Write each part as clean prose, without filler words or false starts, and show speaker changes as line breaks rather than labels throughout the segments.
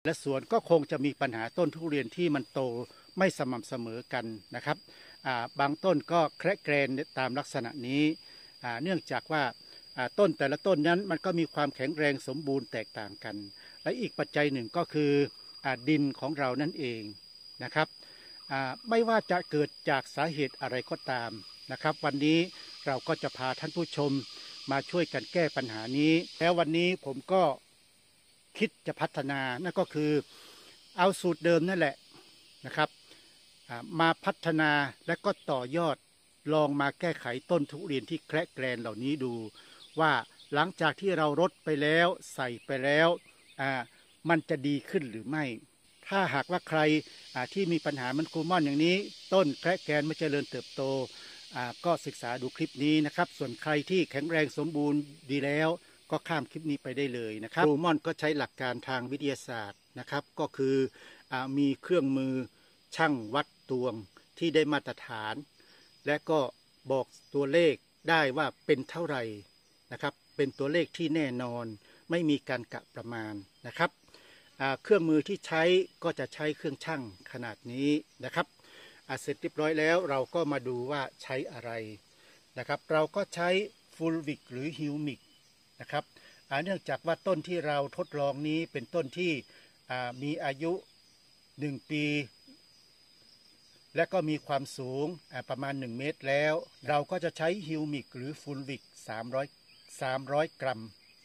และสวนก็คงจะมีปัญหาต้นทุเรียนที่มันโตไม่สม่ำเสมอกันนะครับบางต้นก็แคระแกรนตามลักษณะนี้เนื่องจากว่าต้นแต่ละต้นนั้นมันก็มีความแข็งแรงสมบูรณ์แตกต่างกันและอีกปัจจัยหนึ่งก็คือดินของเรานั่นเองนะครับไม่ว่าจะเกิดจากสาเหตุอะไรก็ตามนะครับวันนี้เราก็จะพาท่านผู้ชมมาช่วยกันแก้ปัญหานี้แล้ววันนี้ผมก็คิดจะพัฒนานั่นก็คือเอาสูตรเดิมนั่นแหละนะครับมาพัฒนาและก็ต่อยอดลองมาแก้ไขต้นทุเรียนที่แคระแกรนเหล่านี้ดูว่าหลังจากที่เรารดไปแล้วใส่ไปแล้วมันจะดีขึ้นหรือไม่ถ้าหากว่าใครที่มีปัญหามันครูม่อนอย่างนี้ต้นแคระแกรนไม่เจริญเติบโตก็ศึกษาดูคลิปนี้นะครับส่วนใครที่แข็งแรงสมบูรณ์ดีแล้วก็ข้ามคลิปนี้ไปได้เลยนะครับครูม่อนก็ใช้หลักการทางวิทยาศาสตร์นะครับก็คือมีเครื่องมือชั่งวัดตวงที่ได้มาตรฐานและก็บอกตัวเลขได้ว่าเป็นเท่าไหร่นะครับเป็นตัวเลขที่แน่นอนไม่มีการกะประมาณนะครับเครื่องมือที่ใช้ก็จะใช้เครื่องชั่งขนาดนี้นะครับเสร็จเรียบร้อยแล้วเราก็มาดูว่าใช้อะไรนะครับเราก็ใช้ฟูลวิกหรือฮิวมิกนะครับเนื่องจากว่าต้นที่เราทดลองนี้เป็นต้นที่มีอายุ1 ปีและก็มีความสูงประมาณ1 เมตรแล้วเราก็จะใช้ฮิวมิกหรือฟูลวิก300 กรัม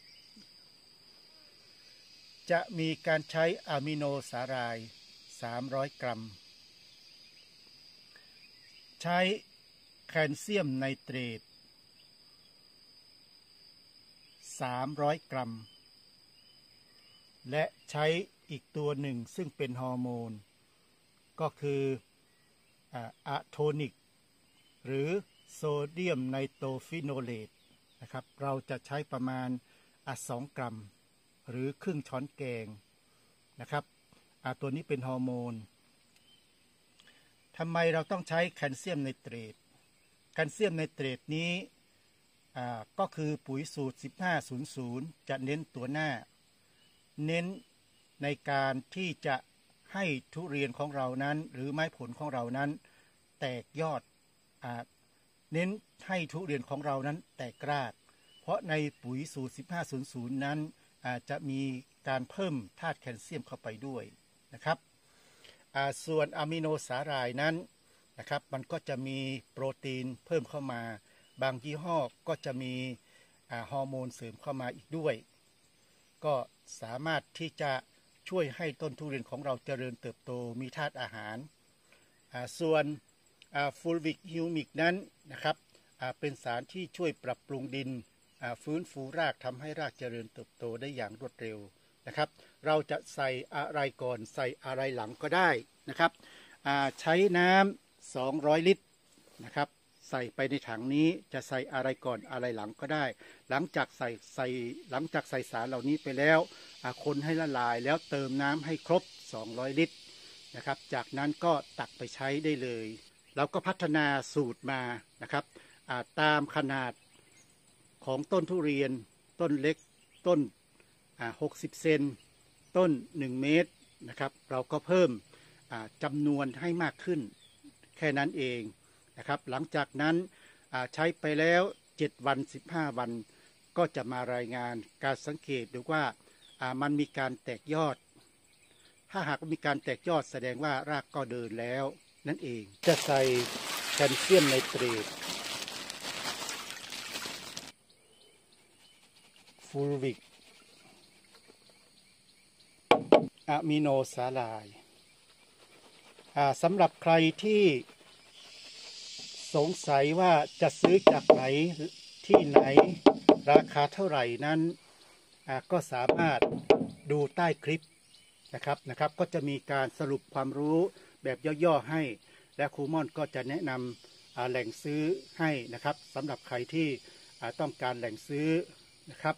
จะมีการใช้อะมิโนสาหร่าย300 กรัมใช้แคลเซียมไนเตรต300 กรัมและใช้อีกตัวหนึ่งซึ่งเป็นฮอร์โมนก็คืออะโทนิกหรือโซเดียมไนโตรฟิโนเลตนะครับเราจะใช้ประมาณ2 กรัมหรือครึ่งช้อนแกงนะครับตัวนี้เป็นฮอร์โมนทำไมเราต้องใช้แคลเซียมไนเตรตแคลเซียมไนเตรตนี้ก็คือปุ๋ยสูตร1500จะเน้นตัวหน้าเน้นในการที่จะให้ทุเรียนของเรานั้นหรือไม้ผลของเรานั้นแตกยอดเน้นให้ทุเรียนของเรานั้นแตกรากเพราะในปุ๋ยสูตร1500นั้นจะมีการเพิ่มธาตุแคลเซียมเข้าไปด้วยนะครับส่วนอะมิโนสาหร่ายนั้นนะครับมันก็จะมีโปรตีนเพิ่มเข้ามาบางยี่ห้อก็จะมีฮอร์โมนเสริมเข้ามาอีกด้วยก็สามารถที่จะช่วยให้ต้นทุเรียนของเราเจริญเติบโตมีธาตุอาหารส่วนฟูลวิกฮิวมิกนั้นนะครับเป็นสารที่ช่วยปรับปรุงดินฟื้นฟูรากทำให้รากเจริญเติบโตได้อย่างรวดเร็วนะครับเราจะใส่อะไรก่อนใส่อะไรหลังก็ได้นะครับใช้น้ำ200 ลิตรนะครับใส่ไปในถังนี้จะใส่อะไรก่อนอะไรหลังก็ได้หลังจากใส่สารเหล่านี้ไปแล้วคนให้ละลายแล้วเติมน้ำให้ครบ200 ลิตรนะครับจากนั้นก็ตักไปใช้ได้เลยเราก็พัฒนาสูตรมานะครับตามขนาดของต้นทุเรียนต้นเล็กต้น60 เซนต้น1 เมตรนะครับเราก็เพิ่มจำนวนให้มากขึ้นแค่นั้นเองนะครับหลังจากนั้นใช้ไปแล้ว7 วัน15 วันก็จะมารายงานการสังเกตดูว่ามันมีการแตกยอดถ้าหากมีการแตกยอดแสดงว่ารากก็เดินแล้วนั่นเองจะใส่แคลเซียมไนเตรตฟูลวิกอะมิโนสาหร่ายสำหรับใครที่สงสัยว่าจะซื้อจากไหนที่ไหนราคาเท่าไหร่นั้นก็สามารถดูใต้คลิปนะครับก็จะมีการสรุปความรู้แบบย่อๆให้และครูม่อนก็จะแนะนำแหล่งซื้อให้นะครับสำหรับใครที่ต้องการแหล่งซื้อนะครับ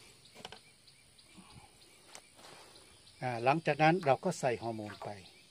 หลังจากนั้นเราก็ใส่ฮอร์โมนไป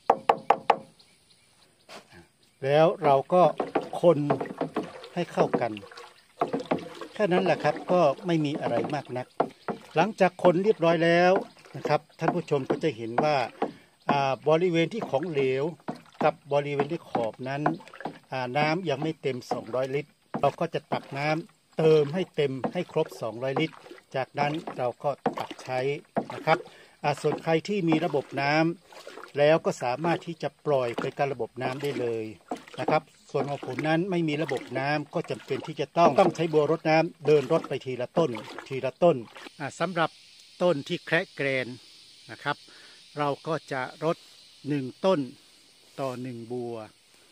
แล้วเราก็คนให้เข้ากันแค่นั้นแหละครับก็ไม่มีอะไรมากนักหลังจากคนเรียบร้อยแล้วนะครับท่านผู้ชมก็จะเห็นว่าบริเวณที่ของเหลวกับบริเวณที่ขอบนั้นน้ำยังไม่เต็ม200ลิตรเราก็จะตักน้ำเติมให้เต็มให้ครบ200ลิตรจากนั้นเราก็ตักใช้นะครับส่วนใครที่มีระบบน้ำแล้วก็สามารถที่จะปล่อยไปกับระบบน้ำได้เลยนะครับส่วนของผมนั้นไม่มีระบบน้ำก็จำเป็นที่จะต้องใช้บัวรดน้ำเดินรดไปทีละต้นทีละต้นสำหรับต้นที่แคระแกรนนะครับเราก็จะรด1ต้นต่อ1บัว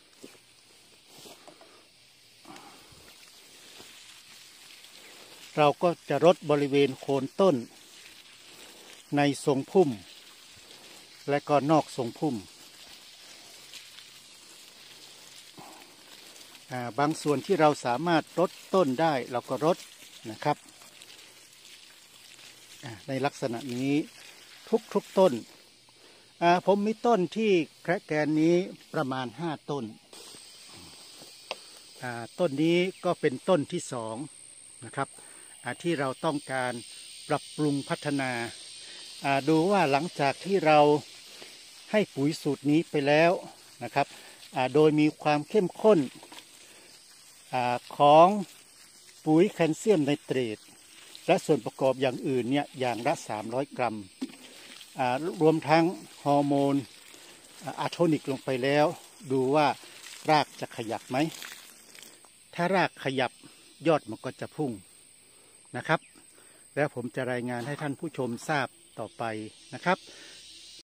เราก็จะรดบริเวณโคนต้นในทรงพุ่มและก็นอกทรงพุ่มบางส่วนที่เราสามารถรดต้นได้เราก็รดนะครับในลักษณะนี้ทุกต้นผมมีต้นที่แคระแกนนี้ประมาณ5ต้นต้นนี้ก็เป็นต้นที่2นะครับที่เราต้องการปรับปรุงพัฒนาดูว่าหลังจากที่เราให้ปุ๋ยสูตรนี้ไปแล้วนะครับโดยมีความเข้มข้นของปุ๋ยแคลเซียมไนเตรตและส่วนประกอบอย่างอื่นเนี่ยอย่างละ300 กรัมรวมทั้งฮอร์โมนอะโทนิกลงไปแล้วดูว่ารากจะขยับไหมถ้ารากขยับยอดมันก็จะพุ่งนะครับแล้วผมจะรายงานให้ท่านผู้ชมทราบต่อไปนะครับ